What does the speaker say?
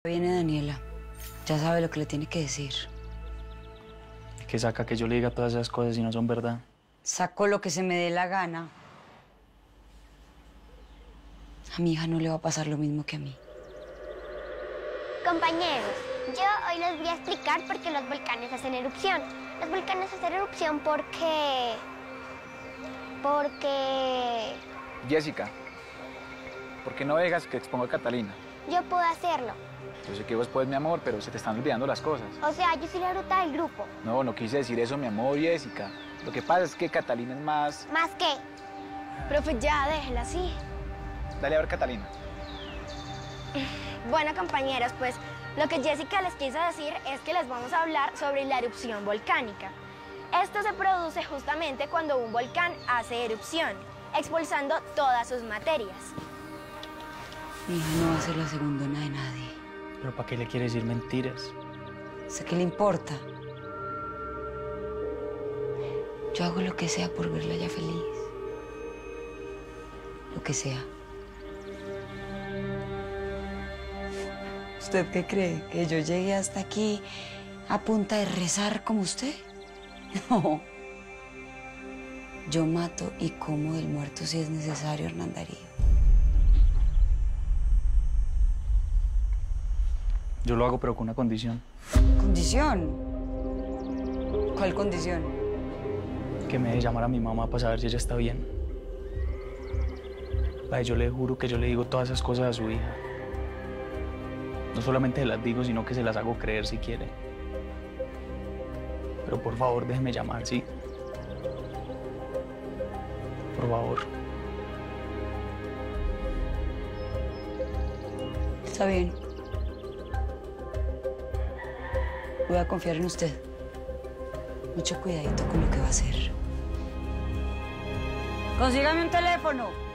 Viene Daniela. Ya sabe lo que le tiene que decir. ¿Qué saca que yo le diga todas esas cosas si no son verdad? Saco lo que se me dé la gana. A mi hija no le va a pasar lo mismo que a mí. Compañeros, yo hoy les voy a explicar por qué los volcanes hacen erupción. Los volcanes hacen erupción porque... Jessica, ¿por qué no dejas que exponga a Catalina? yo puedo hacerlo. Yo sé que vos puedes, mi amor, pero se te están olvidando las cosas. O sea, yo soy la bruta del grupo. No, no quise decir eso, mi amor, Jessica. Lo que pasa es que Catalina es más... ¿Más qué? Profe, ya, déjela así. Dale a ver, Catalina. Bueno, compañeras, pues lo que Jessica les quiso decir es que les vamos a hablar sobre la erupción volcánica. Esto se produce justamente cuando un volcán hace erupción, expulsando todas sus materias. Mi hija no va a ser la segundona de nadie. ¿Pero para qué le quiere decir mentiras? Sé que le importa. Yo hago lo que sea por verla ya feliz. Lo que sea. ¿Usted qué cree? ¿Que yo llegué hasta aquí a punta de rezar como usted? No. Yo mato y como del muerto si es necesario, Hernán Darío. Yo lo hago, pero con una condición. ¿Condición? ¿Cuál condición? Que me deje llamar a mi mamá para saber si ella está bien. Ay, yo le juro que yo le digo todas esas cosas a su hija. No solamente se las digo, sino que se las hago creer si quiere. Pero por favor, déjeme llamar, ¿sí? Por favor. Está bien. Voy a confiar en usted. Mucho cuidadito con lo que va a hacer. Consígame un teléfono.